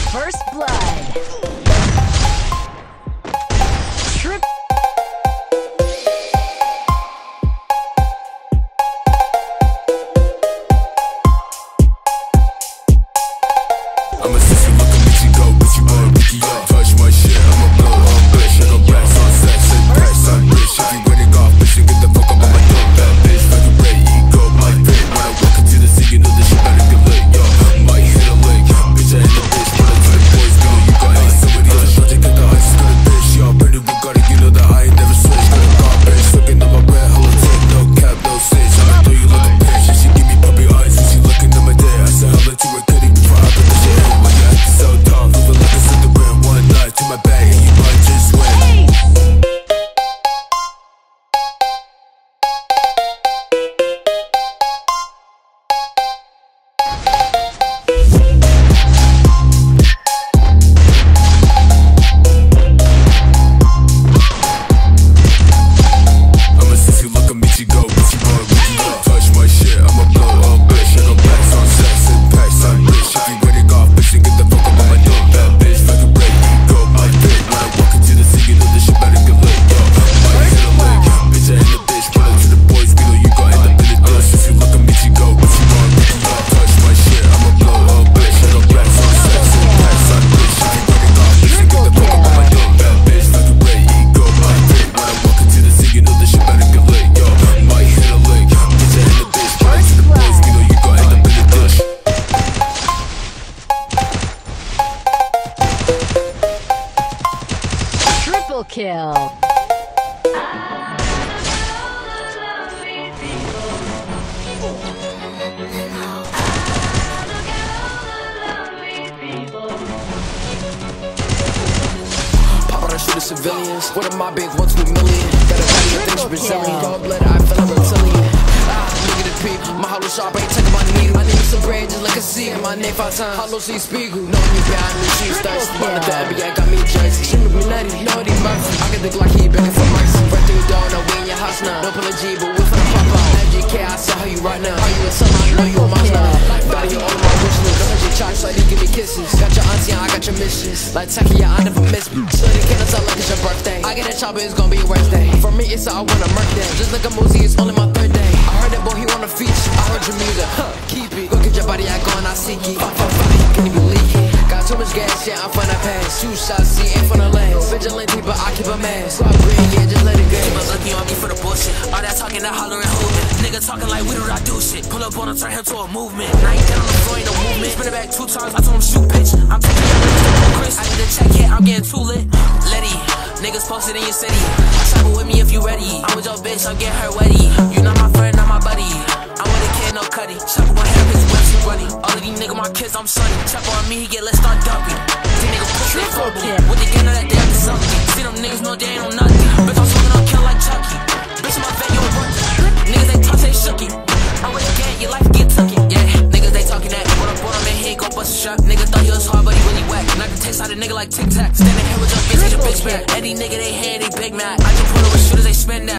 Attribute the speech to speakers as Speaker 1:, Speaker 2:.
Speaker 1: First blood. Trip.
Speaker 2: I'm a sister, look at me, she go, but you wanna pick you up. Touch my shit, I'ma blow up, bitch. I go back, on sex, and press, I'm rich. If you winning off, bitch, you get the fuck up on my door. Bad bitch, like a ray, ego, my fit. When I walk into the scene, you know this shit better get lit, yo. Might hit a lick, bitch, I hit the bitch. Run up to the boys, go, you got hate somebody else. Short, they get the ice, got a bitch, yo. Brand new Bugatti, you know that I ain't never switch. Got a garbage, looking at my red, hella tick, no cap, no cinch. I'ma throw you like a bitch, and she give me puppy eyes, and she looking at my day. I said hella to her kitty before I put the shit in. When you acting so dumb, moving like a cigarette. One night to my bag, and you might just win.
Speaker 1: Triple kill.
Speaker 3: Pop out and shoot the civilians. What am I big? 1 to a million. Got a body that thinks Brazilian. Cold blood, I feel like reptilian. Look at the peep. My hollow sharp ain't taking my needle. I need some bread just like a seed. My name 5 times. Hollow C Spiegel. Knowing you behind me, she's thirsty. Run the dab, yeah, got me jersey. She make me nutty. Know these Murphy. I get the Glock, he begging for mercy. Right through the door, no, we in your house now. No pull a G, but we finna pop out. FGK, I saw how you right now. Are you a son? I know you a monster. Body you all of my wish list. Don't hurt your charge, so they give me kisses. Got your auntie, I got your mistress. Like Taki, I never miss me. So they can't tell like it's your birthday. I get a chopper, it's gonna be your worst day. For me, it's all I wanna murk day. Just like a Mosey, it's only my 3rd day. I heard that boy, he wanna feature. I heard your music, keep it. Go get your body, I go and I seek it. 555, can you believe it? Got too much gas, yeah, I'm finna pass. 2 shots, see, in front of lanes. Vigilante, but I keep a mask. Squad green, yeah, just let it go.
Speaker 4: Keep us looking on me for the bullshit. All that talking, that hollering, holding. Nigga talking like, we do I do shit. Pull up on him, turn him to a movement. Now he down on the floor, ain't no movement. Spin it back 2 times, I told him shoot pitch. I'm taking that niggas to Chris. I need to check it, I'm getting too lit. Letty, niggas posted in your city. Travel with me if you ready. I'm with your bitch, I'll get her wetty. You not my friend, not my buddy. I'm with a kid, no cutty. Shop with my hair, his web too runny. All of these niggas, my kids, I'm sunny. Chop on me, he get let's start dumping. These niggas push their fumble. With the game, know that they have to something. See them niggas know they ain't on nothing. Bitch, I'm smoking on kill like Chucky. Bitch, in my vet, you a rookie. Niggas, they talk, they shooky. I'm with the gang, your life get tucky. Yeah, niggas, they talking that. When I brought him in, he ain't gon' bust a shot. Nigga thought he was hard, but he really whack. And I can taste out a nigga like Tic Tac. Standing here with your bitch, get your bitch back. Any nigga, they hand, they big mad. I just pull over shooters, they spin that.